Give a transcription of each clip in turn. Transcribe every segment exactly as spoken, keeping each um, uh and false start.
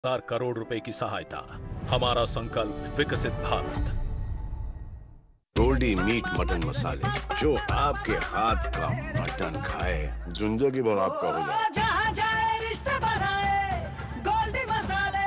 हजार करोड़ रुपए की सहायता। हमारा संकल्प विकसित भारत। गोल्डी मीट मटन मसाले, जो आपके हाथ का मटन खाए जिंदगी भर आपका हो जाए। जहाँ जाए रिश्ते बनाए गोल्डी मसाले।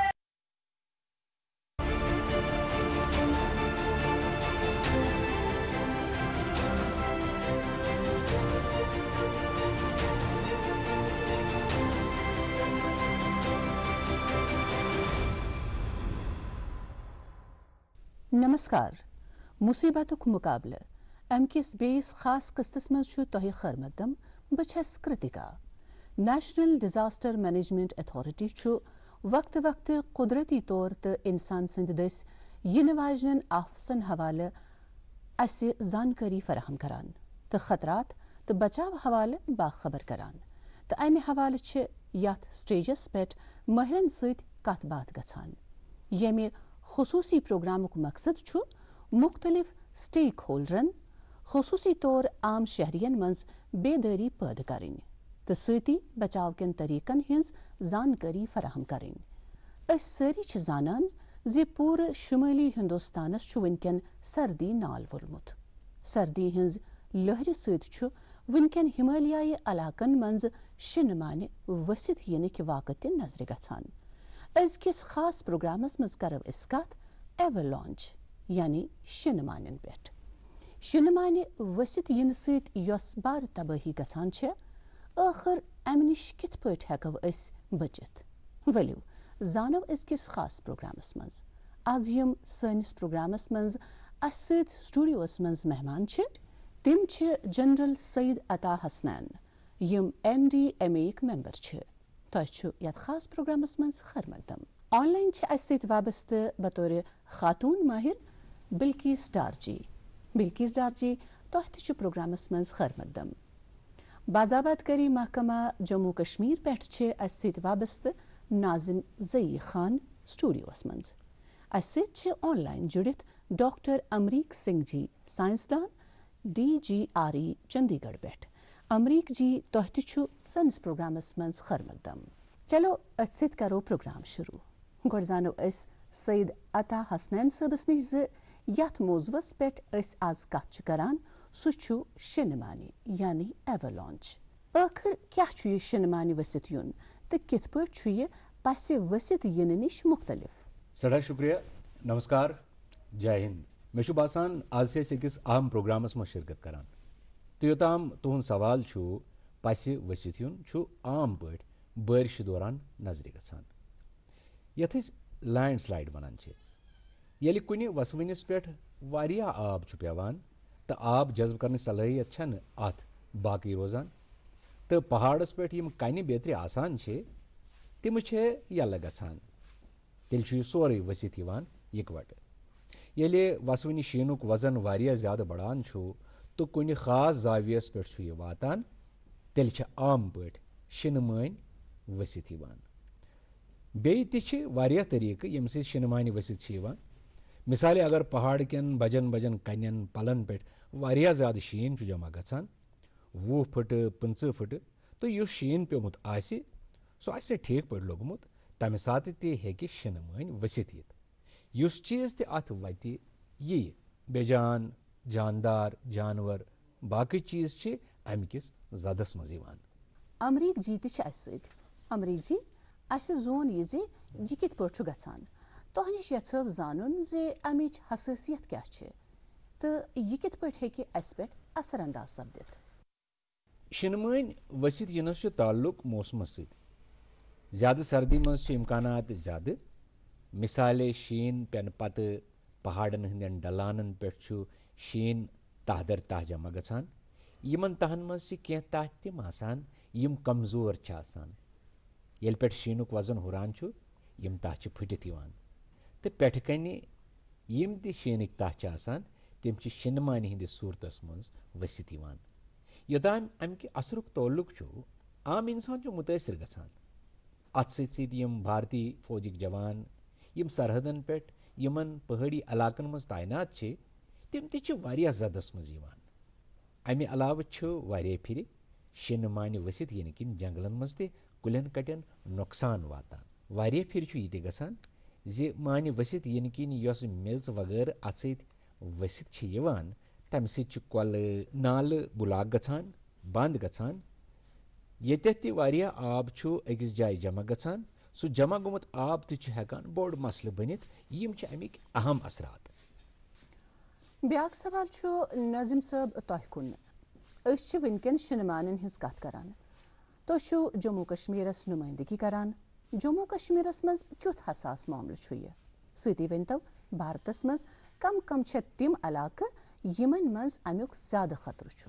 नमस्कार मुसीबतुक मुकाबले अम किस बेस खास कस्तस मज तोह खैर मकदम बस Kritika. National disaster management authority वक्त वक्त कुदरती तौर तो इंसान संद दस इन वाजन आफसन हवाले अस जानकारी फराहम करान तो खतरात तो बचाव हवाले बाखबर करान तो अमि हवाले यथ स्टेजस पे महरन सत कत बात गछान। यमि खसूसी प्रोग्रामुक मकसद छु मुख्तलिफ स्टेक होल्डरन खसूसी तौर आम शहरियन मज बेदारी पैदा करें तो सती बचाव कन तरीकन हिंज जानकारी फराहम करें। अस सारी छ जानन जे पूरे शुमाली हिंदुस्तानस छु वनकन सर्दी नाल वोलमुत। सर्दी हिंज लहर सत छु वनकन हिमालयाई इलाकन मज शिनमाने वसित यनिक वाक़ नजर गछान। अजकिस खास प्रोग्रामस मज करव इस कत एवलांच यानी शिनमानन पे। शिनमाने वसित इन सत यस बार तबाही गछान छ आखिर अम निश कित पट हेको अस बचित। वलियो जानो अजकिस खास प्रोग्रामस मज। आज यम सनिस प्रोग्रामस मज अस सत स्टूडियोस मज मेहमान छ तिम छ जनरल सईद अता हसनैन यम N D M A member छ। तोह यथ खास प्रोग्रामस मज खैर मकदम। ऑनलाइन छ अस सत वाबस्ते बतौर खातून माहिर बिल्किस डारजी। बिल्किस डारजी तोह त प्रोग्रामस मज खैर मकदम। बाजाबात करी महकमा जम्मू कश्मीर पे छ अस सत वाबस्ते नाजिम जई खान स्टूडियोस मज। अस सत छ ऑनलाइन जुड़ित डॉक्टर अमरीक सिंह जी साइंसदान D G R E Chandigarh पे। अमरीक जी तोह त सन्स प्रोग्रामस मज खैर मकदम। चलो अस सत करो प्रोग्राम शुरू। गोड़ जानो अस सईद अता हसनैन सबस निश ज यथ मौजूस पे अस आज कत करान सु छु शिनमानी यानी एवलांच। आखिर क्या छु ये शिनमानी वसित युन तो कित पट छु ये पस वसित यन निश मुख्तलिफ। सड़ा शुक्रिया नमस्कार जय हिंद। मे छु बासान आज से अकिस अहम प्रोग्रामस मज शिरकत करान तो योताम तुहन सवाल छु पस वसित युन छु आम पट बारिश दौरान नजर गछान यथ लैंड स्लाइड वनान छ। येलि कुनि वसवनिस पेठ वारिया आब छु पेवान तो आब जज्ब करने सलाहियत छन अथ बाकी रोजान तो पहाड़स पेठ यम कनि बेतरि आसान छ तिम छ यल्ला गछान तेल छु सोरे वसित यवान इकवट। येलि वसवनि शीनुक वजन वारिया ज्यादा बढ़ान छु तो कुनि खास जावियस पेठ छु ये वातान तेल छ आम पट शिनमानी वसित यवान। बेय ति छ वारिया तरीक यम से शिनमानी वसित छ यवान। मिसाले अगर पहाड़ कन बजन बजन कन्यन पलन पे वारिया ज्यादा शीन छु जमा गछान वुह फुट पंच फुट तो युस शीन पेमुत आसि सो आसि ठीक पट लोगमुत तमि साथ ते हेकि शिनमानी वसित यित। युस चीज ते अथ वति यि बेजान जानदार जानवर बाकी चीज छ अमकिस जदस मज यवान। अमरीक जी त अस सत। अमरीक जी अस जोन ये जे यह कित पट छु गछान तोह निश यछव जानन जे अमिच हसासियत क्या छ तो यह कित पट हेकि अस पे असर अंदाज सपदित। शिनमानी वसित यनस छु ताल्लुक मौसमस सत। ज्यादा सर्दी मज इम्कानात ज्यादा। मिसाले शीन पेन पत पहाड़न हंदन ढलानन पे शीन तह दर तह जमा गछान। यमन तहन मज कह तह तिम आसान यम कमजोर छ आसान। येल पे शीनुक वजन हुरान छु यम तह छ फुटित यवान तो पेठ कनि यम ति शीनिक तह छ आसान तिम छ शिनमानी हिंदिस सूरतस मज वसित यवान। योताम अमि असरुक ताल्लुक छु आम इंसान छु मुतासिर गछान। अत सत सत यम भारतीय फौजिक जवान यम सरहदन पे यमन पहाड़ी इलाकन मज तैनात छ तिम ति छ वारिया जदस मज यवान। अमि अलाव छु वारिया फिर शिनमानी वसित यन किन जंगलन मज ते कुलन कटन नुकसान वातान। واریاہ پھر چھُ یہِ تہِ گژھان زِ مانہِ ؤسِتھ یِنہٕ کِنۍ یۄس میٚژ وغٲرٕ اَتھ سۭتۍ ؤسِتھ چھِ یِوان تَمہِ سۭتۍ چھِ کۄلہٕ نالہٕ بُلاک گژھان بنٛد گژھان ییٚتٮ۪تھ تہِ واریاہ آب چھُ أکِس جایہِ جمع گژھان سُہ جمع گوٚمُت آب تہِ چھُ ہٮ۪کان بوٚڑ مسلہٕ بٔنِتھ یِم چھِ اَمِکۍ اہم اثرات. بیٛاکھ سوال چھُ نظیٖم صٲب تۄہہِ کُن. أسۍ چھِ وٕنکٮ۪ن شِنہٕ مانن ہٕنٛز کتھ کران. تُہۍ چھِو جموں کشمیٖرس نُمٲیندگی کران. جموں کشمیٖرس منٛز کیُتھ حساس معاملہٕ چھُ یہِ؟ سۭتی ؤنۍتو بھارتس منٛز کم کم چھِ تِم علاقہٕ یِمن منٛز امیُک زیادٕ خطرٕ چھُ؟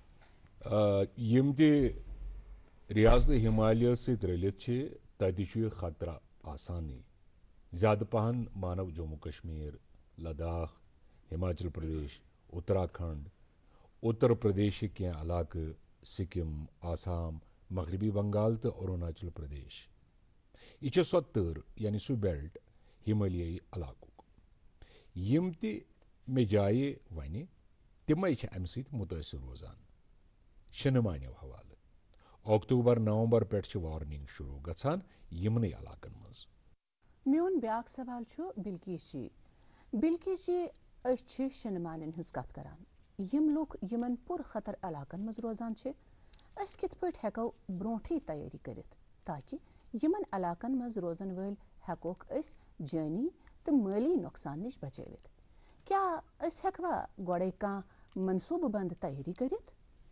یِم تہِ ریاستہٕ ہمالیہ سۭتۍ رٔلِتھ چھِ تتہِ چھُ یہِ خطرٕ آسانٕے زیادٕ پہن مانو جموں کشمیٖر لداخ ہماچل پردیش اتراکھنڈ اتر پردیشٕکۍ کینٛہہ علاقہٕ سکم آسام مغربی بنگال تہٕ اروناچل پردیش یہِ چھِ سۄ تٔر یعنی سُہ بیلٹ ہمالیٲیی علاقُک یِم تہِ مےٚ جایہِ وَنہِ تِمے چھِ اَمہِ سۭتۍ مُتٲثر روزان شِنہٕ مانیو حوالہٕ اکتوبر نومبر پٮ۪ٹھ چھِ وارننگ شروع گژھان یِمنٕے علاقن منٛز. میون بیٛاکھ سوال چھُ بلکیش جی. بلکیش جی أسۍ چھِ شِنہٕ مانٮ۪ن ہٕنٛز کتھ کران. یِم لُکھ یِمن پُر خطر علاقن منٛز روزان چھِ أسۍ کِتھ پٲٹھۍ ہٮ۪کو برونٹھٕے تیٲری کٔرِتھ تاکہِ یِمن علاقن منٛز روزن وٲلۍ ہٮ۪کوکھ أسۍ جٲنی تہٕ مٲلی نۄقصان نِش بچٲوِتھ؟ کیٛاہ أسۍ ہٮ۪کوا گۄڈے کانٛہہ منصوٗبہٕ بنٛد تیٲری کٔرِتھ؟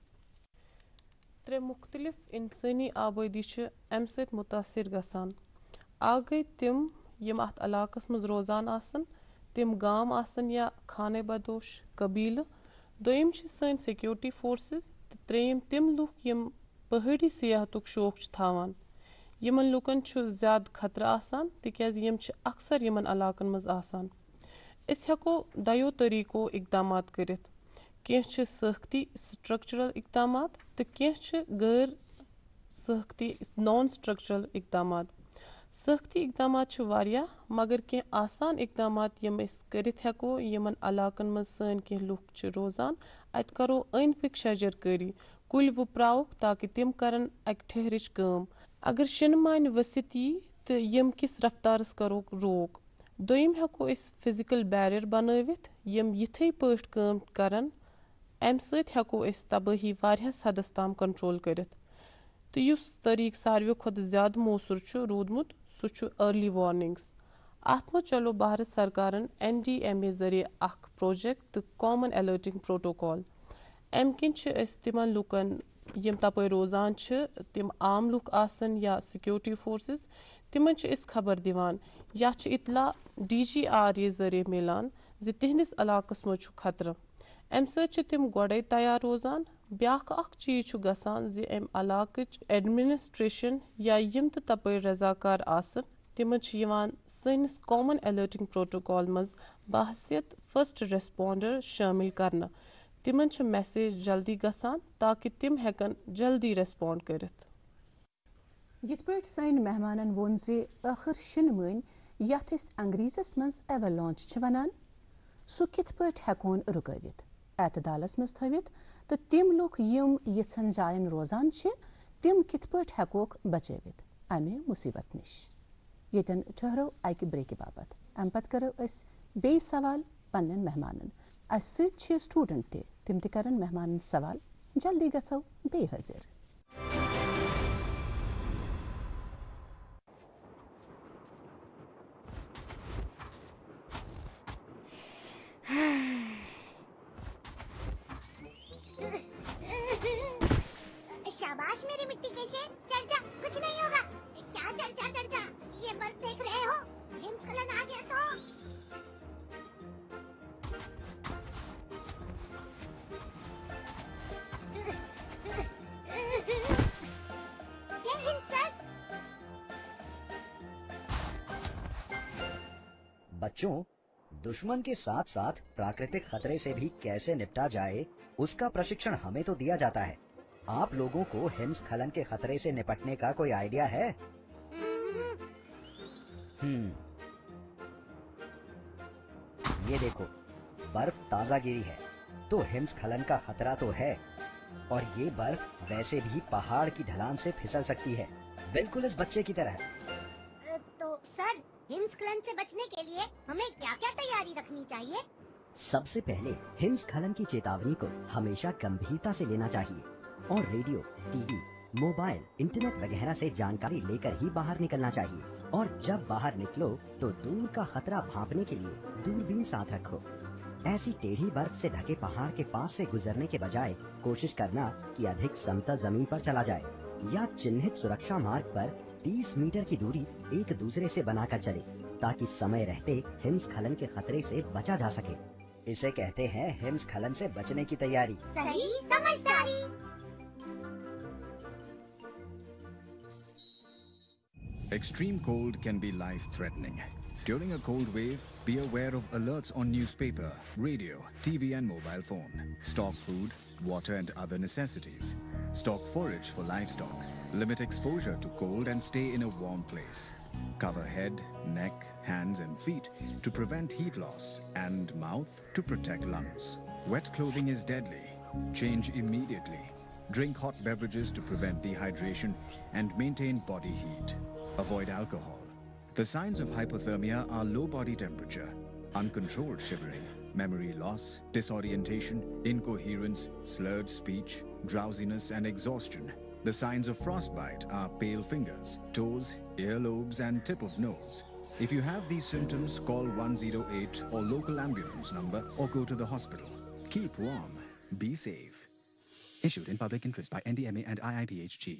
ترٛےٚ مُختلِف اِنسٲنی آبٲدی چھِ اَمہِ سۭتۍ مُتٲثر گژھان. اکھ گٔے تِم یِم اَتھ علاقس منٛز روزان آسن تِم گام آسن یا خانہ بدوش قبیلہٕ. دوٚیِم چھِ سٲنۍ سیکیورٹی فورسز تہٕ ترٛیٚیِم تِم لُکھ یِم پہٲڑی سیاحتُک شوق چھِ تھاوان. یِمن لُکن چھُ زیادٕ خطرٕ آسان تِکیازِ یِم چھِ اکثر یِمن علاقن منٛز آسان. أسۍ ہٮ۪کو دۄیو طٔریٖقو اقدامات کٔرِتھ. کینٛہہ چھِ سٲختی سٹرکچرل اقدامات تہٕ کینٛہہ چھِ غٲر سٲختی نان سٹرکچرل اقدامات. سٲختی اقدامات چھِ واریاہ مگر کینٛہہ آسان اقدامات یِم أسۍ کٔرِتھ ہٮ۪کو یِمن علاقن منٛز سٲنۍ کینٛہہ لُکھ چھِ روزان اتہِ کرو أنٛدۍ پٔکۍ شجر کٲری کُلۍ وُپراوُکھ تاکہِ تِم کرن اکہِ ٹھہرٕچ کٲم. اگر شِنہٕ مانہِ ؤسِتھ یی تہٕ یِم کِس رفتارس کروکھ روک. دوٚیِم ہٮ۪کو أسۍ فزیکل بیریر بنٲوِتھ یِم یِتھٕے پٲٹھۍ کٲم کرن. امہِ سۭتۍ ہٮ۪کو أسۍ تبٲہی واریاہس حدس تام کنٹرول کٔرِتھ. تہٕ یُس طٔریٖقہٕ ساروِیو کھۄتہٕ زیادٕ موثر چھُ روٗدمُت سُہ چھُ أرلی وارننگس. اتھ منٛز چلو بھارت سرکارن این ڈی ایم اے ذٔریعہٕ اکھ پروجیکٹ تہٕ کامن الرٹنگ پروٹوکال. امہِ کِنۍ چھِ أسۍ تِمن لُکن یِم تپٲرۍ روزان چھِ تِم عام لُکھ آسن یا سیکیورٹی فورسز تِمن چھِ أسۍ خبر دِوان یا چھِ اطلاع ڈی جی آر یہِ ذٔریعہٕ مِلان زِ تِہنٛدِس علاقس منٛز چھُ خطرٕ. امہِ سۭتۍ چھِ تِم گۄڈے تیار روزان. بیٛاکھ اکھ چیٖز چھُ گژھان زِ امہِ علاقٕچ ایڈمنسٹریشن یا یِم تہِ تپٲرۍ رضاکار آسن تِمن چھِ یِوان سٲنِس کامن الرٹنگ پروٹوکال منٛز بحثیت فرسٹ ریسپونڈر شٲمِل کرنہٕ. تِمن چھِ میسیج جلدی گژھان تاکہِ تِم ہٮ۪کن جلدی ریسپونڈ کٔرِتھ. یِتھ پٲٹھۍ سٲنۍ مہمانن ووٚن زِ ٲخٕر شِنہٕ مٲنۍ یتھ أسۍ انگریزس منٛز ایوالانچ چھِ ونان سُہ کِتھ پٲٹھۍ ہٮ۪کہون رُکٲوِتھ اعتدالس منٛز تھٲوِتھ تہٕ تِم لُکھ یِم یِژھن جاین روزان چھِ تِم کِتھ پٲٹھۍ ہٮ۪کوکھ بچٲوِتھ امہِ مُصیبت نِش. ییٚتٮ۪ن ٹھٔہرو اکہِ بریکہِ باپتھ. امہِ پتہٕ کرو أسۍ بیٚیہِ سوال پننٮ۪ن مہمانن. اسہِ سۭتۍ چھِ سٹوڈنٹ تہِ تِم تہِ کرن مہمانن سوال. جلدی گژھو بیٚیہِ حٲضِر. शाबाश मेरी मिट्टी के शेर, चल जा कुछ नहीं होगा. क्या चल जा चल जा, ये बर्फ देख रहे हो, हिमस्खलन आ गया तो. जय हिंद सर. बच्चों, दुश्मन के साथ साथ प्राकृतिक खतरे से भी कैसे निपटा जाए उसका प्रशिक्षण हमें तो दिया जाता है. आप लोगों को हिमस्खलन के खतरे से निपटने का कोई आइडिया है? हम्म ये देखो, बर्फ ताजा गिरी है तो हिमस्खलन का खतरा तो है. और ये बर्फ वैसे भी पहाड़ की ढलान से फिसल सकती है, बिल्कुल इस बच्चे की तरह. हिमस्खलन से बचने के लिए हमें क्या क्या तैयारी रखनी चाहिए? सबसे पहले हिमस्खलन की चेतावनी को हमेशा गंभीरता से लेना चाहिए और रेडियो, टीवी, मोबाइल, इंटरनेट वगैरह से जानकारी लेकर ही बाहर निकलना चाहिए। और जब बाहर निकलो तो दूर का खतरा भांपने के लिए दूरबीन साथ रखो। ऐसी टेढ़ी बर्फ से ढके पहाड़ के पास से गुजरने के बजाय कोशिश करना कि अधिक समतल जमीन पर चला जाए या चिन्हित सुरक्षा मार्ग पर तीस मीटर की दूरी एक दूसरे से बनाकर चले ताकि समय रहते हिमस्खलन के खतरे से बचा जा सके। इसे कहते हैं हिमस्खलन से बचने की तैयारी। सही समझदारी। Extreme cold can be life-threatening. During a cold wave, be aware of alerts on newspaper, radio, T V and mobile phone. Stock food, water and other necessities. Stock forage for livestock. Limit exposure to cold and stay in a warm place. Cover head, neck, hands and feet to prevent heat loss and mouth to protect lungs. Wet clothing is deadly. Change immediately. Drink hot beverages to prevent dehydration and maintain body heat. Avoid alcohol. The signs of hypothermia are low body temperature, uncontrolled shivering, memory loss, disorientation, incoherence, slurred speech, drowsiness and exhaustion. The signs of frostbite are pale fingers, toes, earlobes and tip of nose. If you have these symptoms, call one zero eight or local ambulance number or go to the hospital. Keep warm. Be safe. Issued in public interest by N D M A and I I P H G.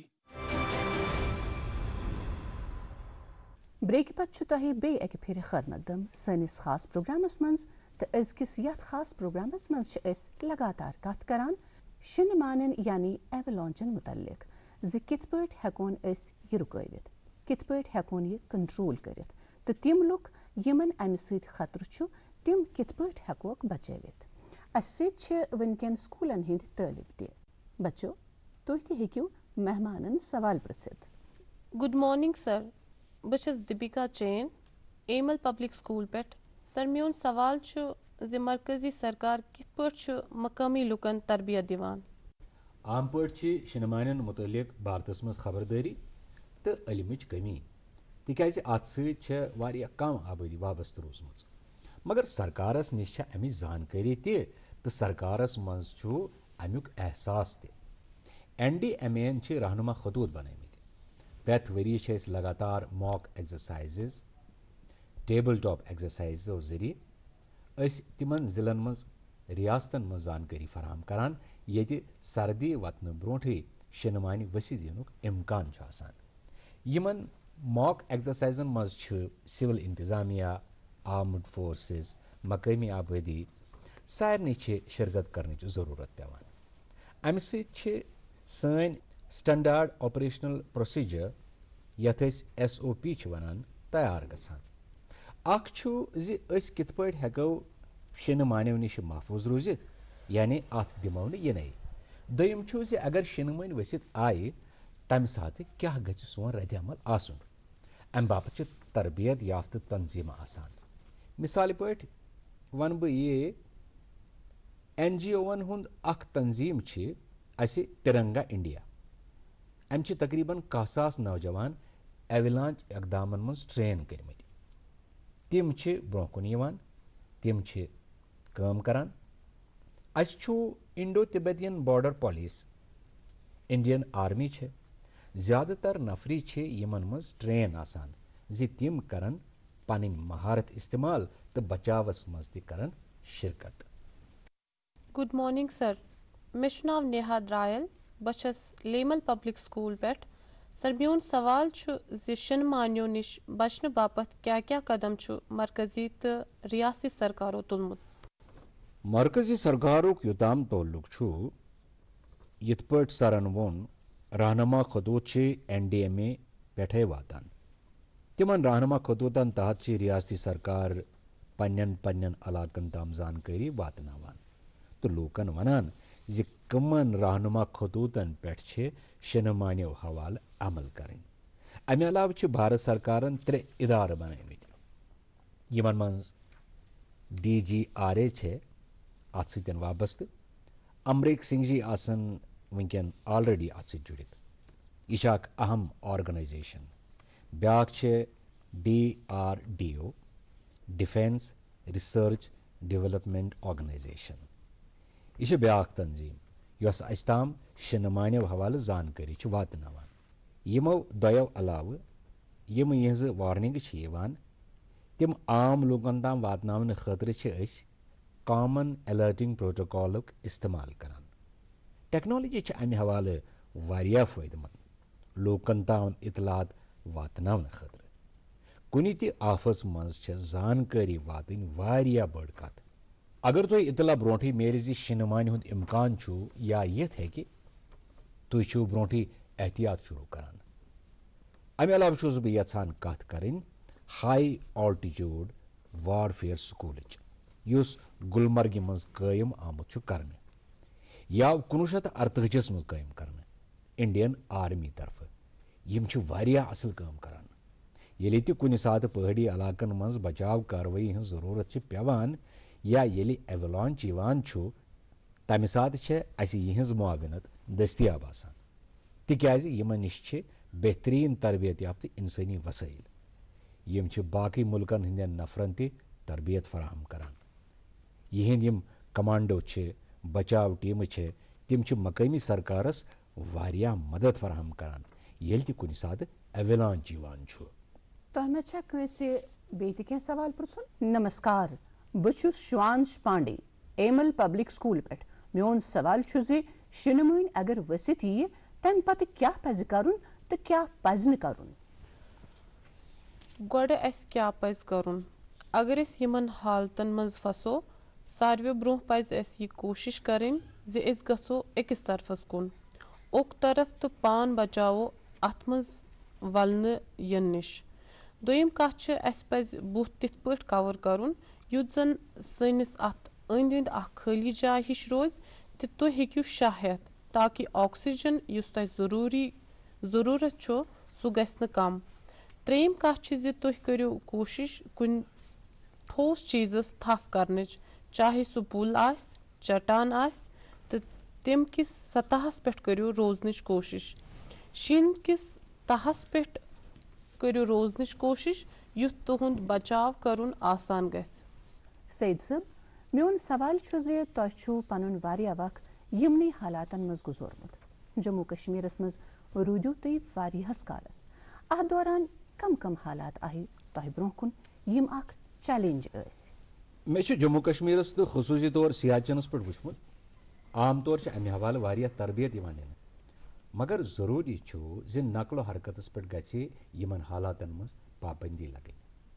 Break पत् तह बे अक फिर खैर मकदम सनिस खास programmes मज तो अजकिस यथ खास प्रोग्रामस मज लगातार कत करान शिन मानन यानी एवलांचन मुतल्लिक ज कित पट हेकोन अस ये रुकवित कित पट हेकोन ये कंट्रोल करित तो तिम लुक यमन अमि सत खतर छु तिम कित पट हेकोक बचवित अस वनकन स्कूलन हिंद तालिब ते बच्चो तुह ते हेकियो मेहमानन सवाल पृछित। गुड मॉर्निंग सर, बस दीपिका चैन एमल पब्लिक स्कूल पे। सर मोन सवाल ज मरकजी सरकार कित पे मकामी लुकन तरबियत दिवान। आम पे शिनमानन मुतलिक भारतस मज खबरदारी तो इलमिच कमी तिकाज अत सत्य कम आबादी वाबस्त रोजम मगर सरकारस निश अमिच जानकारी ते तो सरकारस मज अमुक एहसास ते एन डी एम एन रहनुमा खतूत बनामत प्रत वरी लगातार मॉक एक्सरसाइजेस टेबल टॉप एक्सरसाइजो जरिए तिमन जिलन मज रियासतन मज जानकारी फराहम करान ये सर्दी वतन ब्रोठे शिनमानि वसी दिनुक इम्कान आसान। यमन मॉक एक्सरसाइजन मज सिविल इंतजामिया, आर्म्ड फोर्सेस, मकामी आबादी सारनी शिरकत करने जरूरत पेवान। अमि सत्य सन स्टैंडर्ड ऑपरेशनल प्रोसीजर यथ एस ओ पी वनान तैयार गसान। अख ज कित पे हेको शिन मानव निश महफूज रूजित यानी अत दिमो यन। दोम ज अगर शिन मन वसित आय तम सात क्या गि सोन रद्द अमल आसन अम बापत तरबियत याफ्त तंजीम आसान। मिसाल पे वन बह ये एन जी ओवन हुंद अख तंजीम असे तिरंगा इंडिया अम तकरीबन कह सास नौजवान एवलांच इकदामन मज ट्रेन करमत तिम ब्रोकुन यवान तिम काम करान। अस Indo Tibetan border police Indian army ज्यादातर नफरी यमन मज ट्रेन आसान जी तिम करन पन महारत इस्तेमाल तो बचावस मज तन शिरकत। गुड मॉर्निंग सर, मे नाव नेहा द्रायल, बस लेमल पब्लिक स्कूल पे। सर मोन सवाल शिन मानियो निश बचने बापत क्या क्या कदम मरकजी तो रियासती सरकारों तुलमुत। मरकजी सरकारों योताम तोल्लुक यथ पे सरन वोन रहनुमा खतूत एन डी एम ए पे वातान तिमन रहनुमा खतूतन तहत रियासती सरकार पन्न पन्न इलाकन ताम जानकारी वातनावान तो लूकन वनान जि कमन रहनुमा खतूतन पे शिनमानियो हवाल अमल करें। अमे अलाव भारत सरकारन त्रे इदार बनामत यमन मज डी जी आर ए अत सतन वाबस्त अमरीक सिंह जी आसन वनकन ऑलरेडी अत जुड़ित यह अहम ऑर्गनाइजेशन। ब्याक D R D O defence research development organisation یہ بیاکھ تنظیم یس اس تام شنہ مانو حوالہ زانکاری واتناوان یمو دویو علاوہ یم یہز وارننگ یوان تم عام لوکن تام واتناون خاطر اس کامن الرٹنگ پروٹوکالک استعمال کران ٹیکنالوجی امہ حوالہ واریاہ فائدہ مند لوکن تام اطلاعات واتناون خاطر کنی تہ آفس مز زانکاری واتن واریاہ بڑ کت اگر تہ اطلاع برونٹھی میل زی شنہ مانہ ہند امکان چھو یا یت ہے تھی چھو برونٹھی احتیاط شروع کران امہ علاوہ چھس بہ یژھان کت کریں ہائی آلٹیچیوڈ وارفیئر سکولچ یس گلمرگ مز قائم آمت کرنے یا کنوہ شیتھ ارتجس مز قائم کرنے انڈین آرمی طرف یم چھ واریاہ اصل کام کران یلی تہ کنہ ساتھ پہاڑی علاقن مز بچاؤ کاروٲیی ہن ضرورت چھ پیوان یا یلی ایولانچ یوان چھو تمہ ساتھ چھ اسہ یہنز معاونت دستیاب آسان تکیاز یمن نش چھ بہترین تربیت یافتہ انسانی وسائل یم چھ باقی ملکن ہندین نفرن تہ تربیت فراہم کران یہند یم کمانڈو چھ بچاؤ ٹیم چھ تم چھ مقامی سرکارس واریاہ مدد فراہم کران یل تہ کنہ ساتھ ایولانچ یوان چھو تہ مے چھ کٲنٛسہِ بیٚیہِ تہِ کینٛہہ سوال پرژھُن نمسکار بہٕ چھُس شوانش پانڈے ایمل پبلک سکول پٮ۪ٹھ میون سوال چھُ زِ شِنہٕ مٲنۍ اگر ؤسِتھ ییہِ تمہِ پتہٕ کیٛاہ پزِ کرُن تہٕ کیٛاہ پزِ نہٕ کرُن گۄڈٕ اَسہِ کیٛاہ پزِ کرُن اگر أسۍ یِمن حالتن منٛز پھسو ساروٕے برونٛہہ پزِ اَسہِ یہِ کوٗشش کرٕنۍ زِ أسۍ گژھو أکِس طرفس کُن اوٚک طرف تہٕ پان بچاوو اتھ منٛز ولنہٕ ینہٕ نِش دوٚیِم کتھ چھِ اَسہِ پزِ بُتھ تِتھ پٲٹھۍ کور کرُن یُتھ زن سٲنِس اتھ أنٛدۍ أنٛدۍ اکھ خٲلی جاے ہِش روزِ تہٕ تُہۍ ہیٚکِو شاہ ہٮ۪تھ تاکہِ آکسیجن یُس تۄہہِ ضروٗری ضروٗرت چھُ سُہ گژھِ نہٕ کم ترٛیٚیِم کتھ چھِ زِ تُہۍ کٔرِو کوٗشش کُنہِ ٹھوس چیٖزس تھپھ کرنٕچ چاہے سُہ پُل آسہِ چٹان آسہِ تہٕ تمہِ کِس سطحس پٮ۪ٹھ کٔرِو روزنٕچ کوٗشش شیٖن کِس تہس پٮ۪ٹھ کٔرِو روزنٕچ کوٗشش یُتھ تُہُنٛد بچاو کرُن آسان گژھِ سعید صٲب میون سوال چھُ زِ تۄہہِ چھُو پنُن واریاہ وق یِمنٕے حالاتن منٛز گُزورمُت جموں کشمیرس منٛز روٗدِو تُہۍ واریاہس کالس اتھ دوران کم کم حالات آیہِ تۄہہِ برونٛہہ کُن یِم اکھ چیلنج ٲسۍ مےٚ چھُ جموں کشمیرس تہٕ خصوٗصی طور سیاچنس پٮ۪ٹھ وٕچھمُت عام طور چھِ امہِ حوالہٕ واریاہ تربیت یِوان دِنہٕ مگر ضروٗری چھُ زِ نقل و حرکتس پٮ۪ٹھ گژھِ یِمن حالاتن منٛز پابندی لگٕنۍ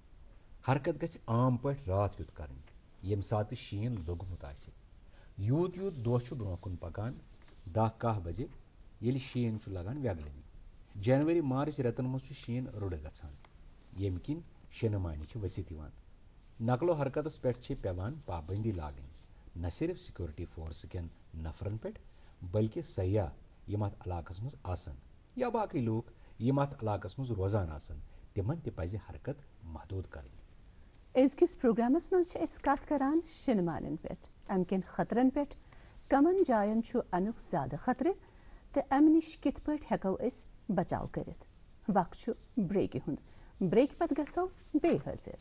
حرکت گژھِ عام پٲٹھۍ راتھ کیُتھ کرٕنۍ ییٚمہِ ساتہٕ شیٖن لوٚگمُت آسہِ یوٗت یوٗت دۄہ چھُ برونٛہہ کُن پکان دہ کاہ بجے ییٚلہِ شیٖن چھُ لگان وٮ۪گلنہِ جنؤری مارچ رٮ۪تن منٛز چھُ شیٖن روٚڑٕ گژھان ییٚمہِ کِنۍ شِنہٕ مانہِ چھِ ؤسِتھ یِوان نقل و حرکتس پٮ۪ٹھ چھِ پیوان پابندی لاگٕنۍ نہ صرف سیکورٹی فورس کٮ۪ن نفرن پٮ۪ٹھ بلکہِ سیاح یِم اتھ علاقس منٛز آسن یا باقٕے لوٗکھ یِم اتھ علاقس منٛز روزان آسن تِمن تہِ پزِ حرکت محدوٗد کرٕنۍ أزکِس پروگرامس منٛز چھِ أسۍ کتھ کران شِنہٕ مانن پٮ۪ٹھ امہِ کٮ۪ن خطرن پٮ۪ٹھ کمن جاین چھُ امیُک زیادٕ خطرٕ تہٕ امہِ نِش کِتھ پٲٹھۍ ہٮ۪کو أسۍ بچاو کٔرِتھ وق چھُ بریکہِ ہُنٛد بریکہِ پتہٕ گژھو بیٚیہِ حٲضِر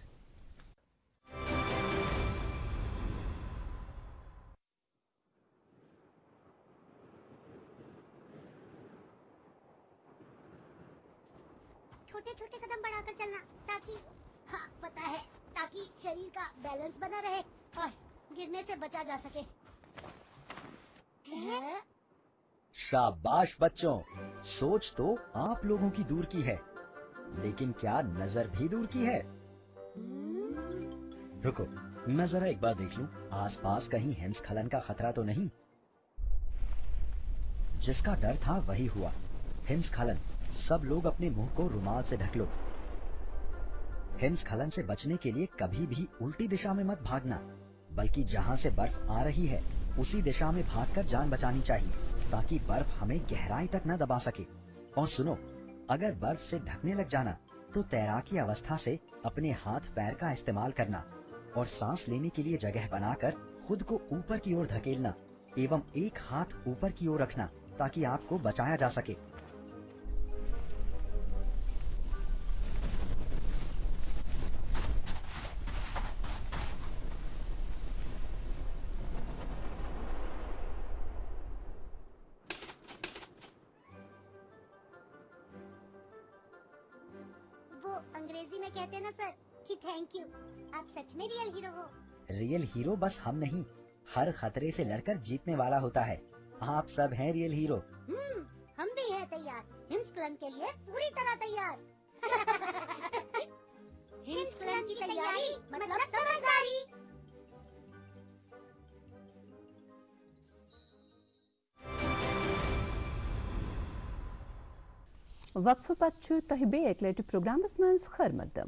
چھوٹے چھوٹے قدم بڑھا کر چلنا تاکہ ہاں پتا ہے تاکہ شریر کا بیلنس بنا رہے اور گرنے سے بچا جا سکے شاباش بچوں سوچ تو آپ لوگوں کی دور کی ہے لیکن کیا نظر بھی دور کی ہے رکو میں ذرا ایک بار دیکھ لوں آس پاس کہیں ہمسکھلن کا خطرہ تو نہیں جس کا ڈر تھا وہی ہوا ہمسکھلن سب لوگ اپنے منہ کو رومال سے ڈھک لو ہمسکھلن سے بچنے کے لیے کبھی بھی الٹی دشا میں مت بھاگنا بلکہ جہاں سے برف آ رہی ہے اسی دشا میں بھاگ کر جان بچانی چاہیے تاکہ برف ہمیں گہرائی تک نہ دبا سکے اور سنو اگر برف سے ڈھکنے لگ جانا تو تیراکی اوستھا سے اپنے ہاتھ پیر کا استعمال کرنا اور سانس لینے کے لیے جگہ بنا کر خود کو اوپر کی اور دھکیلنا ایوم ایک ہاتھ اوپر کی اور رکھنا تاکہ آپ کو بچایا جا سکے अंग्रेजी में कहते हैं ना सर कि थैंक यू। आप सच में रियल हीरो हो। रियल हीरो बस हम नहीं, हर खतरे से लड़कर जीतने वाला होता है। आप सब हैं रियल हीरो। हम्म, हम भी हैं तैयार, हिमस्खलन के लिए पूरी तरह तैयार। हिमस्खलन की तैयारी मतलब समझदारी। वक्फ पत्तु तोह बे एक लटि प्रोग्रामस मज खैर मकदम।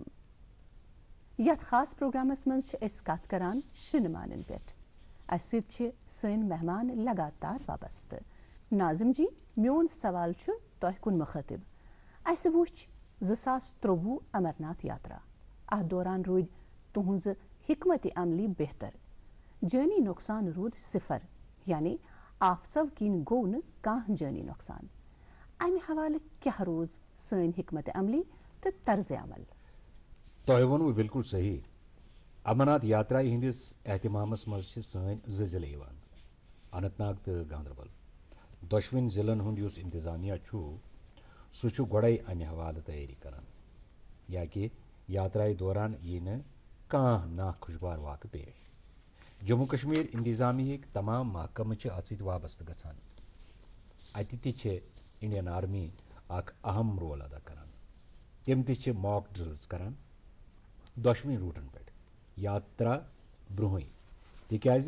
यथ खास प्रोग्रामस मज कत करान शिनमानन पे। अस सन मेहमान लगातार वाबस्त। नाजिम जी, मोन सवाल तोह कुन मुखातिब। अस वुच ज़ास त्रोवु अमरनाथ यात्रा। अथ दौरान रूद तुहज हिकमत अमली बेहतर। जानी नुकसान रूद सिफर, यानी आफसव किन गो न काह जानी नुकसान। अमि हवाले क्या रोज सन हिकमत अमली तो तर्ज अमल। तोह वोनु बिल्कुल सही। अमरनाथ यात्रा हंदिस एहतमामस मज सन ज जिले यवान, अनंतनाग तो गांधरबल। दोशविन जिलन हुंद युस इंतजामिया छु सु छु गोड़े अमि हवाले तैयारी करान, या कि यात्रा दौरान यी न काह नाखुशगवार वाक़ पेश। जम्मू कश्मीर इंतजामिया तमाम महकम अत वाबस्त गछान। अति ति इंडियन आर्मी अख अहम रोल अदा करान। तम ति मॉक ड्रिल्स करान दोशविन रूटन पे यात्रा ब्रोह, तिकाज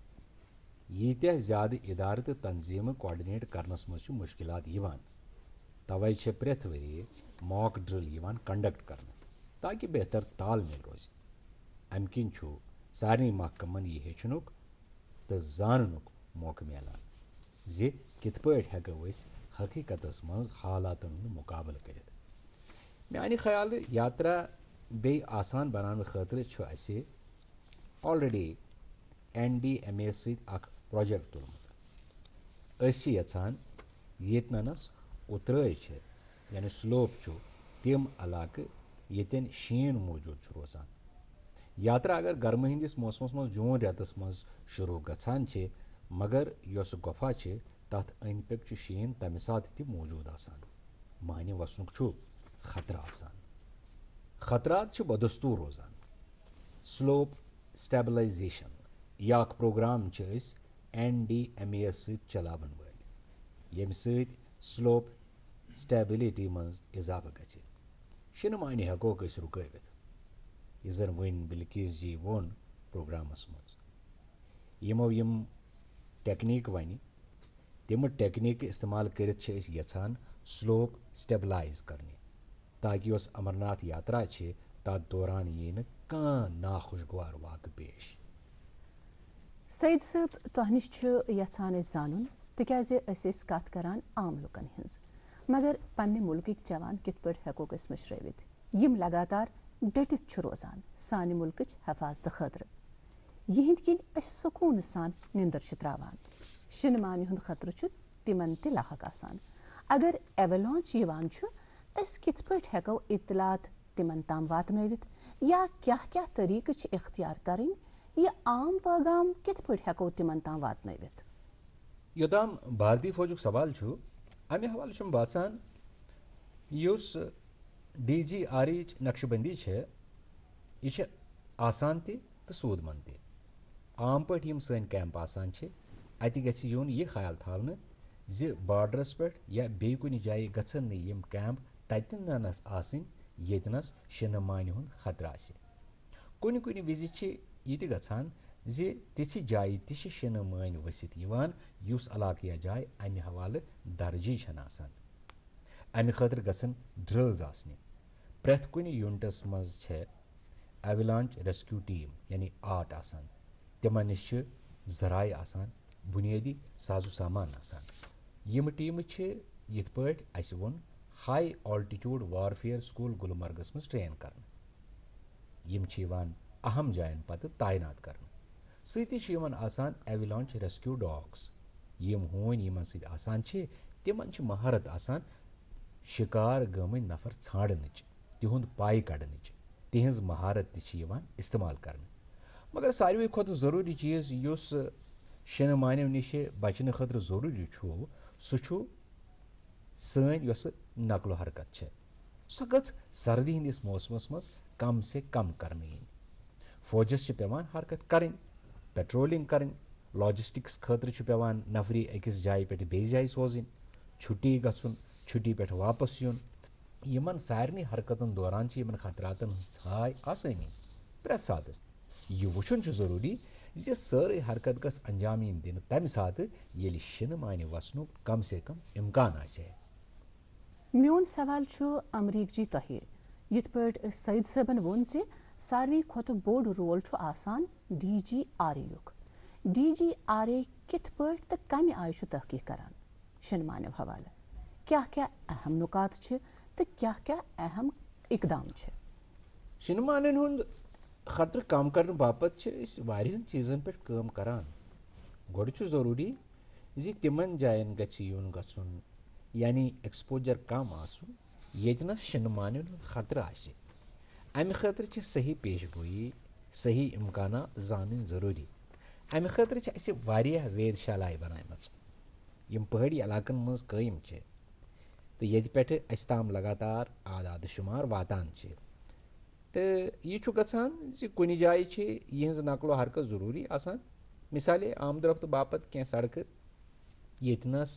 यीत्या ज्यादा इदार तो तंजीम कोऑर्डिनेट करनस मज मुश्किलात यवान, तवै प्रेथ वरी मॉक ड्रिल यवान कंडक्ट करने ताकि बेहतर तालमेल रोज। अम किन सारे महकमन यह हेचनुक तो जाननुक मौका मिलान जे कित पे हेको हकीकत मज हालात मुकाबल कर। मानी ख्याल यात्रा बे आसान बनाने खतर already N D M A सख प्रोजेक्ट तुलमुत। यचान येतनस उतराई यानी स्लोप तम इलाक येतन शीन मौजूद रोजान। यात्रा अगर गर्म हंदिस मौसमस मज जून रेतस मज शुरू गछान छे, मगर यस गुफा छे तथ अंद पक शीन तम सात ति मौजूद आसान। माने वसनुक खतरा आसान। खतरात बदस्तूर रोजान। स्लोप स्टेबलाइजेशन या programme N D M A चलावन वाल, यम स्लोप स्टेबिलिटी मज इजाफा गि। शिन मानी हेकोक रुकवित, यह जन वन बिल्किस जी वोन प्रोग्रामस मज। यमो यम टेक्निक वन तम टेक्निक इस्तेमाल कर यचान स्लोप स्टेबलाइज करने, ताकि उस अमरनाथ यात्रा तथ दौरान यी न कां नाखुशगवार वाक़ पेश। सईद साहब, तोह निश यछान जानुन तिकाज अस कत करान आम लुकन हिंज, मगर पन्ने मुल्क जवान कित पे हेकोक मशरवित यम लगातार डटित रोजान सानि मुल्क हिफाजत खतर। यहंद किन सुकून सान निंदर त्रावान। शिनमानी हुंद खतर तिमन ते लाक आसान। अगर एवलॉन्च यवान अस कित पे हेको इतलात तिमन ताम वातनवित, या क्या क्या तरीक इख्तियार करें, यह आम पैगाम कित पे हेको तिमन ताम वातनवित। योताम भारतीय फौजुक सवाल अमे हवाले बासान युस डी जी आर नक्शबंदी यह आसान तो सूदमंद ते। आम पे यम सन कैंप आसान अत गि यून यह ख्याल थावन जि बॉर्डरस पे या बे कुन जाय गन न यम कैंप ततनस आसन येतनस शिन मानि हुंद खतरा आसि। कुन कुन विजि यह गछान जि तिछ जाय तिछ शिन मानि वसित यवान युस इलाक या जाय अमि हवाले दर्जी छन आसान। अमि खतर गसन ड्रिल्स आसने। प्रेथ कुन यूनिटस मज छे एवलांच रेस्क्यू टीम यानी आट आसान, तिमन निश जराय आसान, बुनियादी साजो सामान आसान। यम टीम यथ पे अस वोन हाई ऑल्टीट्यूड वारफेयर स्कूल गुलमर्गस मज ट्रेन कर। यम अहम जायन पत तैनात कर। सती आसान एवलांच रेस्क्यू डॉग्स, यम होन यमन सत आसान तिमन महारत आसान शिकार गमि नफर छाड़नच, तिहुंद पाई कड़नच, तिहज महारत तिवान इस्तेमाल कर। मगर सारे खुद जरूरी चीज युस शिन मानियों निश बचने खतर जरूरी सह सन यस नकलो हरकत। سو گژھ سردی ہندس موسمس مز کم سے کم کرنے ین فوجس چھ پیوان حرکت کریں پیٹرولنگ کریں لاجسٹکس خاطر چھ پیوان نفری اکس جائے پہ بیس جائے سوزن چھٹی گھن چھٹی پہ واپس یون یمن سارنی حرکتن دوران چھ یمن خطراتن ہائے آسانی پریت سات یہ وچھن چھ ضروری زِ سٲرٕے حرکت گژھ انجام یِن دِنہٕ تمہِ ساتہٕ ییٚلہِ شِنہٕ مانہِ وسنُک کم سے کم امکان آسہِ ہے میون سوال چھُ امریک جی تۄہہِ یِتھ پٲٹھۍ سعید صٲبن ووٚن زِ ساروی کھۄتہٕ بوٚڑ رول چھُ آسان ڈی جی آر اے یُک ڈی جی آر اے کِتھ پٲٹھۍ تہٕ کمہِ آیہِ چھُ تحقیق کران شِنہٕ مانیو حوالہٕ کیٛاہ کیٛاہ اہم نُکات چھِ تہٕ کیٛاہ کیٛاہ اہم اقدام چھِ شِنہٕ مانن ہُنٛد خطرٕ کم کرنہٕ باپتھ چھِ أسۍ واریاہن چیٖزن پٮ۪ٹھ کٲم کران گۄڈٕ چھُ ضروٗری زِ تِمن جاین گژھِ یُن گژھُن یعنی ایکسپوجر کم آسُن ییٚتہِ نس شِنہٕ مانن ہُنٛد خطرٕ آسہِ امہِ خٲطرٕ چھِ صحیح پیش گویی صحیح امکانات زانٕنۍ ضروٗری امہِ خٲطرٕ چھِ اَسہِ واریاہ وید شالایہِ بنایمژ یِم پہٲڑی علاقن منٛز قٲیِم چھِ تہٕ ییٚتہِ پٮ۪ٹھٕ اَسہِ تام لگاتار اعداد شُمار واتان چھِ تہٕ یہِ چھُ گژھان زِ کُنہِ جایہِ چھِ یِہنٛز نقل و حرکت ضروٗری آسان مثالے آمد رفت باپتھ کینٛہہ سڑکہٕ ییٚتہِ نس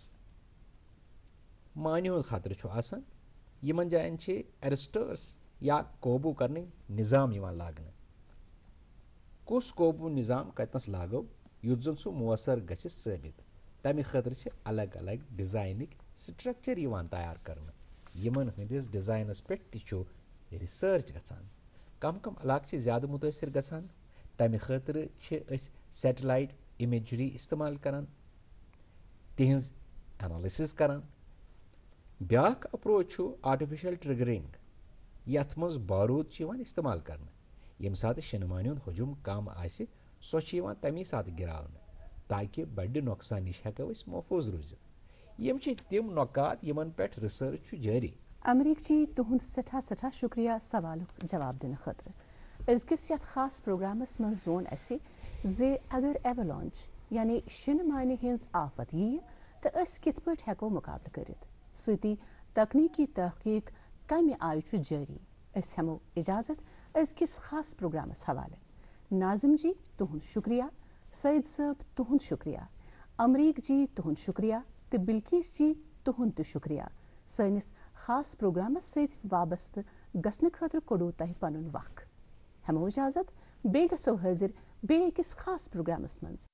مانہِ ہُنٛد خطرٕ چھُ آسان یِمن جاین چھِ ایرسٹٲرس یا قوبوٗ کرنٕکۍ نظام یِوان لاگنہٕ کُس قوبوٗ نظام کتنس لاگو یُتھ زن سُہ مۄثر گژھِ ثٲبت تمہِ خٲطرٕ چھِ الگ الگ ڈِزاینٕکۍ سٹرکچر یِوان تیار کرنہٕ یِمن ہٕنٛدِس ڈِزاینس پٮ۪ٹھ تہِ چھُ رِسٲرچ گژھان کم کم علاقہٕ چھِ زیادٕ مُتٲثر گژھان تمہِ خٲطرٕ چھِ أسۍ سیٹلایٹ امیجری استعمال کران تِہنٛز انالسِس کران بیاکھ اپروچ چھُ آرٹیفیشل ٹرگرنگ یتھ منٛز باروٗد چھُ یِوان استعمال کرنہٕ ییٚمہِ ساتہٕ شِنہٕ مانہِ ہُنٛد ہجوٗم کم آسہِ سۄ چھِ یِوان تمی ساتہٕ گراونہٕ تاکہِ بڑِ نۄقصان نِش ہٮ۪کو أسۍ محفوٗظ روٗزِتھ یِم چھِ تِم نۄقات یِمن پٮ۪ٹھ رِسٲرچ چھُ جٲری امریک جی تُہُنٛد سٮ۪ٹھاہ سٮ۪ٹھاہ شُکریہ سوالُک جواب دِنہٕ خٲطرٕ أزکِس یتھ خاص پروگرامس منٛز زون اسہِ زِ اگر ایولانچ یعنی شِنہٕ مانہِ ہٕنٛز آفت ییہِ تہٕ أسۍ کِتھ پٲٹھۍ ہٮ۪کو مُقابلہٕ کٔرِتھ سۭتی تکنیٖکی تحقیق کمہِ آیہِ چھُ جٲری أسۍ ہٮ۪مو اجازت أزکِس خاص پروگرامس حوالہٕ ناظم جی تُہُنٛد شُکریہ سعید صٲب تُہُنٛد شُکریہ امریک جی تُہُنٛد شُکریہ تہٕ بلکیس جی تُہُنٛد تہِ شُکریہ سٲنِس خاص پروگرامس سۭتۍ وابستہٕ گژھنہٕ خٲطرٕ کوٚڑوٕ تۄہہِ پنُن وق ہٮ۪مو اجازت بیٚیہِ گژھو حٲضِر بیٚیہِ أکِس خاص پروگرامس منٛز